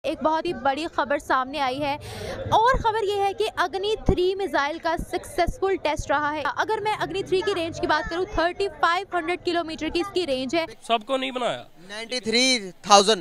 एक बहुत ही बड़ी खबर सामने आई है और खबर ये है कि अग्नि 3 मिसाइल का सक्सेसफुल टेस्ट रहा है। अगर मैं अग्नि 3 की रेंज की बात करूं 3500 किलोमीटर की इसकी रेंज है। सबको नहीं बनाया। 93,000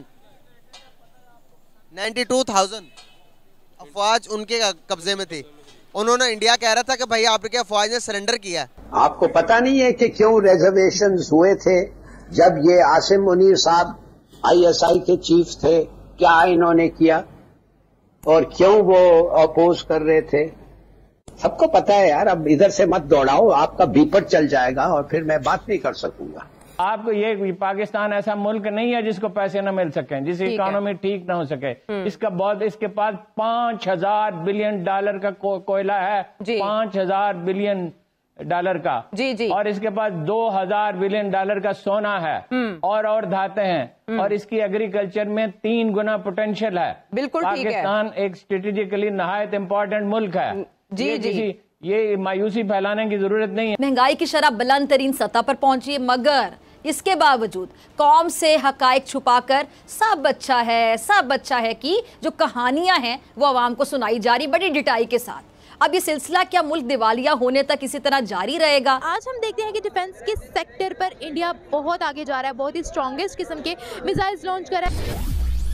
92,000 अफवाज उनके कब्जे में थी। उन्होंने इंडिया कह रहा था कि भाई आपके अफवाज ने सरेंडर किया। आपको पता नहीं है कि क्यों रिजर्वेशंस हुए थे जब ये आसिम मुनीर साहब ISI के चीफ थे? क्या इन्होंने किया और क्यों वो अपोज कर रहे थे? सबको पता है यार। अब इधर से मत दौड़ाओ, आपका बीपर चल जाएगा और फिर मैं बात नहीं कर सकूंगा। आपको ये पाकिस्तान ऐसा मुल्क नहीं है जिसको पैसे न मिल सके, जिसकी इकोनॉमी ठीक न हो सके। इसके पास $5,000 बिलियन का कोयला है, $5,000 बिलियन का जी। और इसके पास $2,000 बिलियन का सोना है और धातें हैं और इसकी एग्रीकल्चर में 3 गुना पोटेंशियल है। बिल्कुल पाकिस्तान एक स्ट्रेटेजिकली नहायत इम्पोर्टेंट मुल्क है। जी। ये मायूसी फैलाने की जरूरत नहीं है। महंगाई की शरह बुलंद तरीन सतह पर पहुंची है, मगर इसके बावजूद कौम से हकायक छुपाकर सब अच्छा है कि जो कहानियां हैं वो आवाम को सुनाई जा रही बड़ी डिटाई के साथ। अब ये सिलसिला क्या मुल्क दिवालिया होने तक इसी तरह जारी रहेगा? आज हम देखते हैं कि डिफेंस के सेक्टर पर इंडिया बहुत आगे जा रहा है, बहुत ही स्ट्रॉन्गेस्ट किस्म के मिसाइल्स लॉन्च कर रहा है।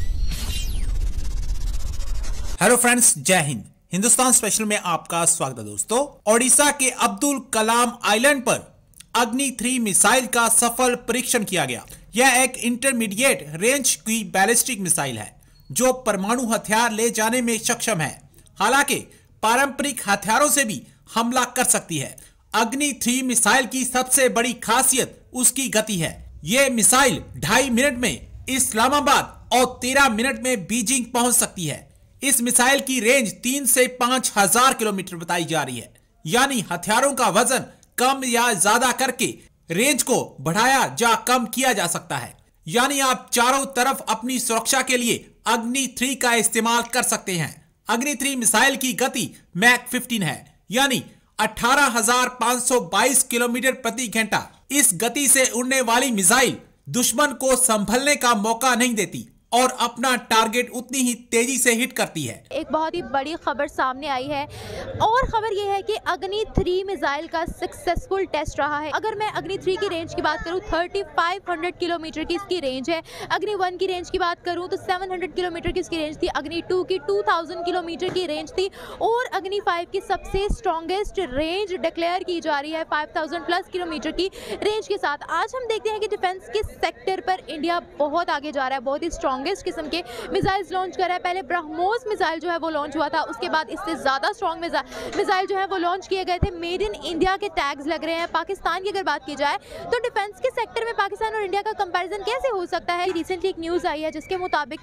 हेलो फ्रेंड्स, जय हिंद। हिंदुस्तान स्पेशल में आपका स्वागत है दोस्तों। ओडिशा के अब्दुल कलाम आइलैंड पर अग्नि 3 मिसाइल का सफल परीक्षण किया गया। यह एक इंटरमीडिएट रेंज की बैलिस्टिक मिसाइल है जो परमाणु हथियार ले जाने में सक्षम है। हालांकि पारंपरिक हथियारों से भी हमला कर सकती है। अग्नि 3 मिसाइल की सबसे बड़ी खासियत उसकी गति है। यह मिसाइल 2.5 मिनट में इस्लामाबाद और 13 मिनट में बीजिंग पहुंच सकती है। इस मिसाइल की रेंज 3 से 5,000 किलोमीटर बताई जा रही है, यानी हथियारों का वजन कम या ज्यादा करके रेंज को बढ़ाया या कम किया जा सकता है। यानी आप चारों तरफ अपनी सुरक्षा के लिए अग्नि 3 का इस्तेमाल कर सकते हैं। अग्नि 3 मिसाइल की गति मैक 15 है, यानी 18,522 किलोमीटर प्रति घंटा। इस गति से उड़ने वाली मिसाइल दुश्मन को संभलने का मौका नहीं देती और अपना टारगेट उतनी ही तेजी से हिट करती है। एक बहुत ही बड़ी खबर सामने आई है और खबर यह है कि अग्नि 3 मिसाइल का सक्सेसफुल टेस्ट रहा है। अगर मैं अग्नि 3 की रेंज की बात करूं 3500 किलोमीटर की इसकी रेंज है। अग्नि 1 की रेंज की बात करूं तो 700 किलोमीटर की इसकी रेंज थी। अग्नि 2 की 2000 किलोमीटर की रेंज थी और अग्नि 5 की सबसे स्ट्रॉन्गेस्ट रेंज डिक्लेयर की जा रही है 5000 प्लस किलोमीटर की रेंज के साथ। आज हम देखते हैं कि डिफेंस के सेक्टर पर इंडिया बहुत आगे जा रहा है, बहुत ही स्ट्रॉन्ग किस्म के मिसाइल्स लॉन्च कर रहा है। पहले ब्रह्मोस मिसाइल जो है वो लॉन्च हुआ था, उसके बाद इससे ज्यादा स्ट्रॉन्ग मिसाइल जो है वो लॉन्च किए गए थे। मेड इन इंडिया के टैग्स लग रहे हैं। पाकिस्तान की अगर बात की जाए तो डिफेंस के सेक्टर में पाकिस्तान और इंडिया का कंपैरिजन कैसे हो सकता है? रिसेंटली एक न्यूज आई है जिसके मुताबिक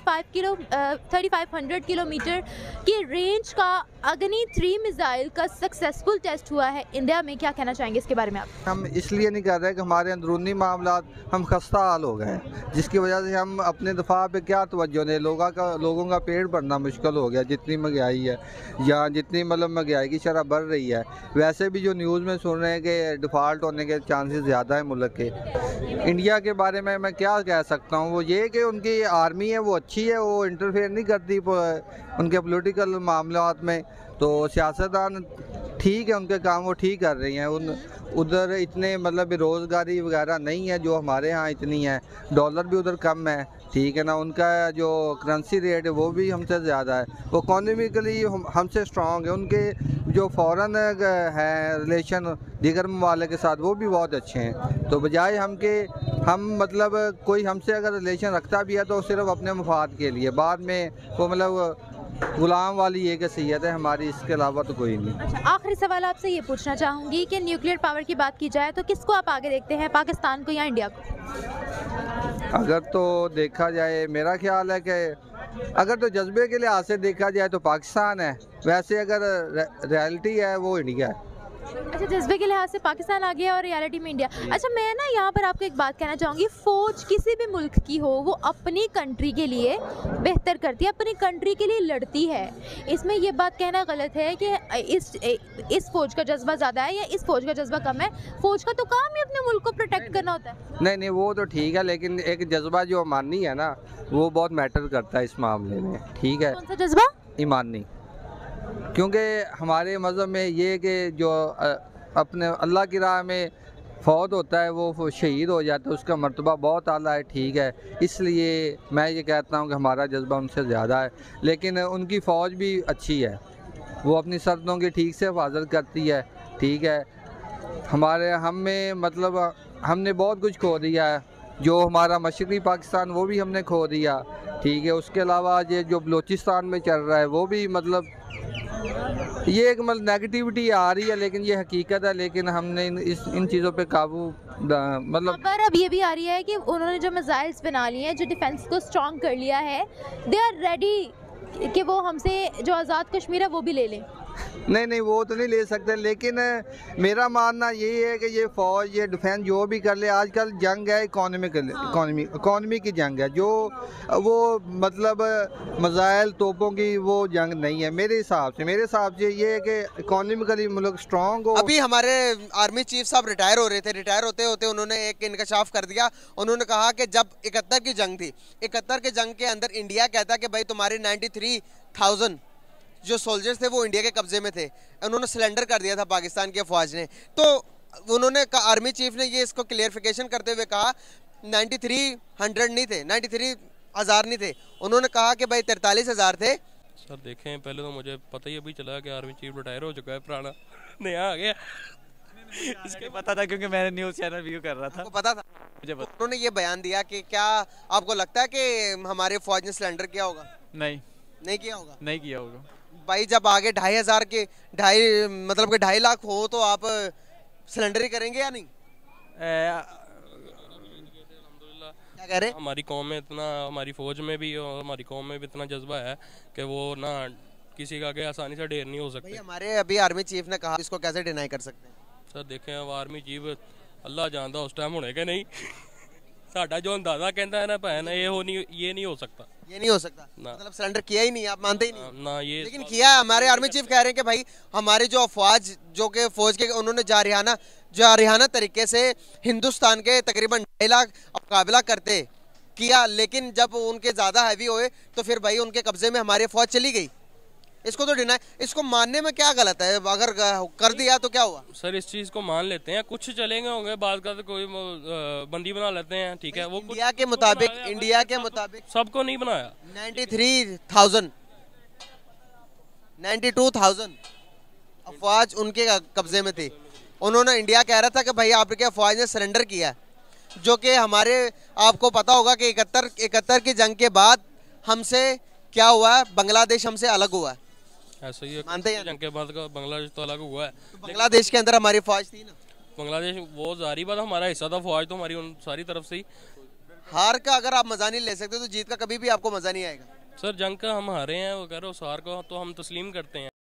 3500 किलोमीटर की रेंज का अग्नि 3 मिसाइल का सक्सेसफुल टेस्ट हुआ है इंडिया में। क्या कहना चाहेंगे इसके बारे में आप? हम इसलिए नहीं कर रहे कि हमारे अंदरूनी मामला हम खस्ता हाल हो गए हैं, जिसकी वजह से हम अपने दफा पे क्या तवज्जो नहीं, लोगों का पेट भरना मुश्किल हो गया। जितनी महंगाई है या जितनी मतलब महंगाई की शरह बढ़ रही है, वैसे भी जो न्यूज़ में सुन रहे हैं कि डिफ़ॉल्ट होने के चांसेस ज़्यादा है मुल्क के। इंडिया के बारे में मैं क्या कह सकता हूँ, वो ये कि उनकी आर्मी है वो अच्छी है, वो इंटरफेयर नहीं करती उनके पॉलिटिकल मामलात में। तो सियासतदान ठीक है, उनके काम वो ठीक कर रही हैं। उधर इतने मतलब बेरोज़गारी वगैरह नहीं है जो हमारे यहाँ इतनी है। डॉलर भी उधर कम है, ठीक है ना। उनका जो करेंसी रेट है वो भी हमसे ज़्यादा है। वो इकोनॉमिकली हमसे स्ट्रॉन्ग है। उनके जो फॉरेन है रिलेशन दीगर ममालिक के साथ वो भी बहुत अच्छे हैं। तो बजाय हम मतलब कोई हमसे अगर रिलेशन रखता भी है तो सिर्फ अपने मफाद के लिए, बाद में वो मतलब गुलाम वाली एक हैसियत है हमारी, इसके अलावा तो कोई नहीं। अच्छा, आखिरी सवाल आपसे ये पूछना चाहूँगी कि न्यूक्लियर पावर की बात की जाए तो किसको आप आगे देखते हैं, पाकिस्तान को या इंडिया को? अगर तो देखा जाए मेरा ख्याल है कि अगर तो जज्बे के लिहाज से देखा जाए तो पाकिस्तान है, वैसे अगर रियलिटी है वो इंडिया है। अच्छा, जज्बे के लिहाज से पाकिस्तान आ गया और रियलिटी में इंडिया। अच्छा, मैं ना यहाँ पर आपको एक बात कहना चाहूँगी, फ़ौज किसी भी मुल्क की हो वो अपनी कंट्री के लिए बेहतर करती है, अपनी कंट्री के लिए लड़ती है। इसमें ये बात कहना गलत है कि इस फ़ौज का जज्बा ज़्यादा है या इस फ़ौज का जज्बा कम है। फ़ौज का तो काम ही अपने मुल्क को प्रोटेक्ट करना होता है। नहीं, वो तो ठीक है, लेकिन एक जज्बा जो ईमानी है ना, वो बहुत मैटर करता है इस मामले में। ठीक है, कौन सा जज्बा? ईमानी। क्योंकि हमारे मज़हब में ये कि जो अपने अल्लाह की राह में फौत होता है वो शहीद हो जाता है, उसका मर्तबा बहुत आला है। ठीक है, इसलिए मैं ये कहता हूँ कि हमारा जज्बा उनसे ज़्यादा है। लेकिन उनकी फ़ौज भी अच्छी है, वो अपनी सरहदों की ठीक से हिफाजत करती है। ठीक है, हमें मतलब हमने बहुत कुछ खो दिया है, जो हमारा मशरक़ी पाकिस्तान वो भी हमने खो दिया। ठीक है, उसके अलावा ये जो बलूचिस्तान में चल रहा है वो भी मतलब ये एक मतलब नेगेटिविटी आ रही है, लेकिन ये हकीकत है। लेकिन हमने इन चीज़ों पे काबू मतलब पर अब ये भी आ रही है कि उन्होंने जो मिसाइल्स बना लिए हैं, जो डिफेंस को स्ट्रॉन्ग कर लिया है, दे आर रेडी कि वो हमसे जो आज़ाद कश्मीर है वो भी ले लें। नहीं, वो तो नहीं ले सकते, लेकिन मेरा मानना यही है कि ये फ़ौज ये डिफेंस जो भी कर ले, आजकल जंग है इकोनॉमी की जंग है, जो वो मतलब मिसाइल तोपों की वो जंग नहीं है। मेरे हिसाब से ये है कि इकोनॉमिकली मुल्क स्ट्रॉन्ग हो। अभी हमारे आर्मी चीफ साहब रिटायर हो रहे थे, रिटायर होते होते उन्होंने एक इंकशाफ कर दिया। उन्होंने कहा कि जब 71 की जंग थी, 71 के जंग के अंदर इंडिया कहता कि भाई तुम्हारे 93,000 जो सोल्जर्स थे वो इंडिया के कब्जे में थे, उन्होंने सरेंडर कर दिया था पाकिस्तान के फौज ने। तो उन्होंने आर्मी चीफ ने ये इसको क्लियरिफिकेशन करते हुए कहा 9300 नहीं थे, 93,000 नहीं थे, उन्होंने कहा कि भाई 43,000 थे। सर देखें, पहले तो मुझे पता ही अभी चला कि आर्मी चीफ रिटायर हो चुका है, पुराना नया आ गया। इसके पता था क्योंकि मैंने न्यूज़ चैनल व्यू कर रहा था, आपको पता था? मुझे पता। उन्होंने ये बयान दिया कि क्या आपको लगता है कि हमारे फौज ने सरेंडर किया होगा? नहीं किया होगा। भाई जब आगे 2,500 के 2.5 लाख हो तो आप सिलेंडर ही करेंगे या नहीं? क्या कह रहे? हमारी कौम में इतना, हमारी फौज में भी और हमारी कौम में भी इतना जज्बा है कि वो ना किसी का आगे आसानी से ढेर नहीं हो सकते। हमारे अभी आर्मी चीफ ने कहा, इसको कैसे डिनाई कर सकते हैं? सर देखें, अब आर्मी चीफ अल्लाह जानता उस टाइम होने के नहीं। साडा जो अंदाजा कहता है ना भैन, ये नहीं हो सकता। मतलब सरेंडर किया ही नहीं, आप मानते ही नहीं ना ये, लेकिन किया है। हमारे आर्मी चीफ कह रहे हैं कि भाई हमारी जो अफवाज जो कि फौज के उन्होंने जारिहाना तरीके से हिंदुस्तान के तकरीबन 2.5 लाख मुकाबला करते किया, लेकिन जब उनके ज़्यादा हैवी हुए तो फिर भाई उनके कब्जे में हमारी फौज चली गई। इसको तो डिनाई, इसको मानने में क्या गलत है? अगर कर दिया तो क्या हुआ? सर इस चीज़ को मान लेते हैं, कुछ चलेंगे होंगे, बाद का तो कोई बंदी बना लेते हैं। ठीक है, वो इंडिया के मुताबिक सबको नहीं बनाया। 93,000 92,000 अफवाज उनके कब्जे में थी। उन्होंने, इंडिया कह रहा था कि भाई आपके अफवाज ने सरेंडर किया, जो कि हमारे आपको पता होगा कि 71 की जंग के बाद हमसे क्या हुआ है, बांग्लादेश हमसे अलग हुआ है। ऐसा ही मानते हैं? जंग के बाद का बांग्लादेश तो अलग हुआ है। तो बांग्लादेश के अंदर हमारी फौज थी ना। बांग्लादेश वो जारी बात, हमारा हिस्सा था, फौज तो हमारी उन सारी तरफ से ही। हार का अगर आप मजा नहीं ले सकते तो जीत का कभी भी आपको मजा नहीं आएगा। सर जंग का हम हारे हैं, वो कह रहे हो, हार को तो हम तस्लीम करते हैं।